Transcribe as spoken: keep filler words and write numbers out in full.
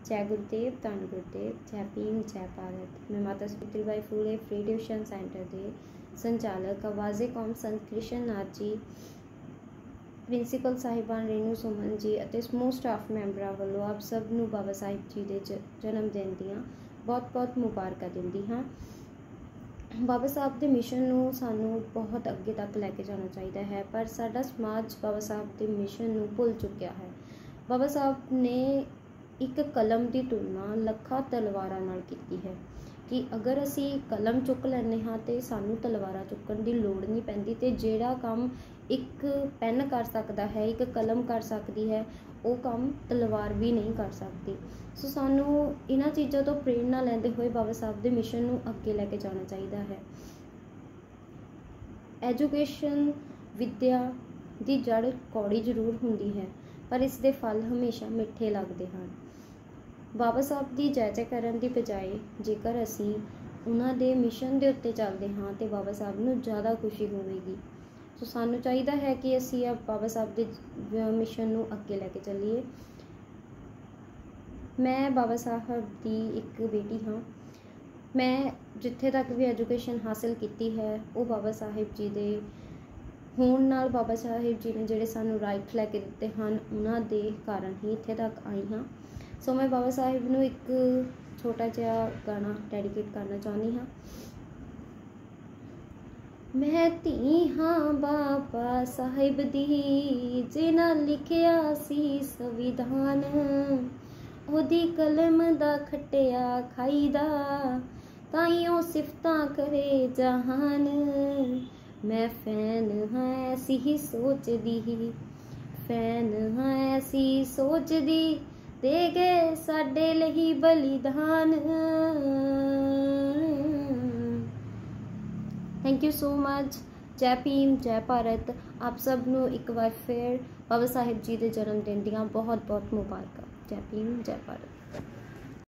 जय गुरुदेव, धन गुरुदेव, जय भीम, जय भारत। मैं माता Savitribai Phule free tuition centre के संचालक आवाज़े कौम संत कृष्ण नाथ जी, प्रिंसीपल साहिबान रेनू सुमन जी ਅਤੇ ਸਮੂਹ ਸਟਾਫ ਮੈਂਬਰਾਂ ਵੱਲੋਂ ਆਪ ਸਭ ਨੂੰ ਬਾਬਾ ਸਾਹਿਬ ਜੀ ਦੇ ਜਨਮ ਦਿਨ ਦੀਆਂ ਬਹੁਤ ਬਹੁਤ ਮੁਬਾਰਕਾਂ ਦਿੰਦੀ ਹਾਂ। ਬਾਬਾ ਸਾਹਿਬ ਦੇ ਮਿਸ਼ਨ ਨੂੰ ਸਾਨੂੰ ਬਹੁਤ ਅੱਗੇ ਤੱਕ ਲੈ ਕੇ ਜਾਣਾ ਚਾਹੀਦਾ ਹੈ, ਪਰ ਸਾਡਾ ਸਮਾਜ ਬਾਬਾ ਸਾਹਿਬ ਦੇ ਮਿਸ਼ਨ ਨੂੰ ਭੁੱਲ ਚੁੱਕਿਆ ਹੈ। ਬਾਬਾ ਸਾਹਿਬ ਨੇ ਇੱਕ ਕਲਮ ਦੀ ਤੁਲਨਾ ਲੱਖਾਂ ਤਲਵਾਰਾਂ ਨਾਲ ਕੀਤੀ ਹੈ ਕਿ ਅਗਰ ਅਸੀਂ ਕਲਮ ਚੁੱਕ ਲੈਂਦੇ ਹਾਂ ਤੇ ਸਾਨੂੰ ਤਲਵਾਰਾਂ ਚੁੱਕਣ ਦੀ ਲੋੜ ਨਹੀਂ ਪੈਂਦੀ, ਤੇ ਜਿਹੜਾ ਕੰਮ ਇੱਕ ਪੈਨ ਕਰ ਸਕਦਾ ਹੈ, ਇੱਕ ਕਲਮ ਕਰ ਸਕਦੀ ਹੈ, ਉਹ ਕੰਮ ਤਲਵਾਰ ਵੀ ਨਹੀਂ ਕਰ ਸਕਦੀ। ਸੋ ਸਾਨੂੰ ਇਹਨਾਂ ਚੀਜ਼ਾਂ ਤੋਂ ਪ੍ਰੇਰਨਾ ਲੈਂਦੇ ਹੋਏ ਬਾਬਾ ਸਾਹਿਬ ਦੇ ਮਿਸ਼ਨ ਨੂੰ ਅੱਗੇ ਲੈ ਕੇ ਜਾਣਾ ਚਾਹੀਦਾ ਹੈ। ਐਜੂਕੇਸ਼ਨ ਵਿਦਿਆ ਦੀ ਜੜ ਕੌੜੀ ਜ਼ਰੂਰ ਹੁੰਦੀ ਹੈ, ਪਰ ਇਸ ਦੇ ਫਲ ਹਮੇਸ਼ਾ ਮਿੱਠੇ ਲੱਗਦੇ ਹਨ। ਬਾਬਾ ਸਾਹਿਬ ਦੀ ਜੈ ਜੈ ਕਰਨ ਦੀ ਬਜਾਏ ਜੇਕਰ ਅਸੀਂ ਉਹਨਾਂ ਦੇ ਮਿਸ਼ਨ ਦੇ ਉੱਤੇ ਚੱਲਦੇ ਹਾਂ ਤੇ ਬਾਬਾ ਸਾਹਿਬ ਨੂੰ ਜ਼ਿਆਦਾ ਖੁਸ਼ੀ ਹੋਵੇਗੀ। ਸੋ ਸਾਨੂੰ ਚਾਹੀਦਾ ਹੈ ਕਿ ਅਸੀਂ ਬਾਬਾ ਸਾਹਿਬ ਦੇ ਮਿਸ਼ਨ ਨੂੰ ਅੱਗੇ ਲੈ ਕੇ ਚੱਲੀਏ। ਮੈਂ ਬਾਬਾ ਸਾਹਿਬ ਦੀ ਇੱਕ ਬੇਟੀ ਹਾਂ। ਮੈਂ ਜਿੱਥੇ ਤੱਕ ਵੀ ਐਜੂਕੇਸ਼ਨ ਹਾਸਿਲ ਕੀਤੀ ਹੈ ਉਹ ਬਾਬਾ ਸਾਹਿਬ ਜੀ ਦੇ ਹੋਣ ਨਾਲ, ਬਾਬਾ ਸਾਹਿਬ ਜੀ ਨੇ ਜਿਹੜੇ ਸਾਨੂੰ ਰਾਈਟ ਲੈ ਕੇ ਦਿੱਤੇ ਹਨ ਉਹਨਾਂ ਦੇ ਕਾਰਨ ਹੀ ਇੱਥੇ ਤੱਕ ਆਈ ਹਾਂ। ਸੋ ਮੈਂ ਬਾਬਾ ਸਾਹਿਬ ਨੂੰ ਇੱਕ ਛੋਟਾ ਜਿਹਾ ਗਾਣਾ ਡੈਡੀਕੇਟ ਕਰਨਾ ਚਾਹੁੰਦੀ ਹਾਂ। ਮੈਂ ਧੀ ਹਾਂ ਬਾਬਾ ਸਾਹਿਬ ਦੀ, ਜਿਨ੍ਹਾਂ ਲਿਖਿਆ ਸੀ ਸੰਵਿਧਾਨ, ਉਹਦੀ ਕਲਮ ਦਾ ਖੱਟਿਆ ਖਾਈਦਾ, ਤਾਈਓ ਸਿਫਤਾਂ ਕਰੇ ਜਹਾਨ। ਮੈਂ ਫੈਨ ਹਾਂ ਐਸੀ ਸੋਚਦੀ, ਫੈਨ ਹਾਂ ਐਸੀ ਸੋਚਦੀ, ਦੇ ਗਏ ਸਾਡੇ ਲਈ ਬਲੀਦਾਨ। Thank you so much. जय भीम, जय भारत। आप सब नू एक बार फिर बाबा साहिब जी के जन्मदिन दियां बहुत बहुत मुबारक। जय भीम, जय भारत।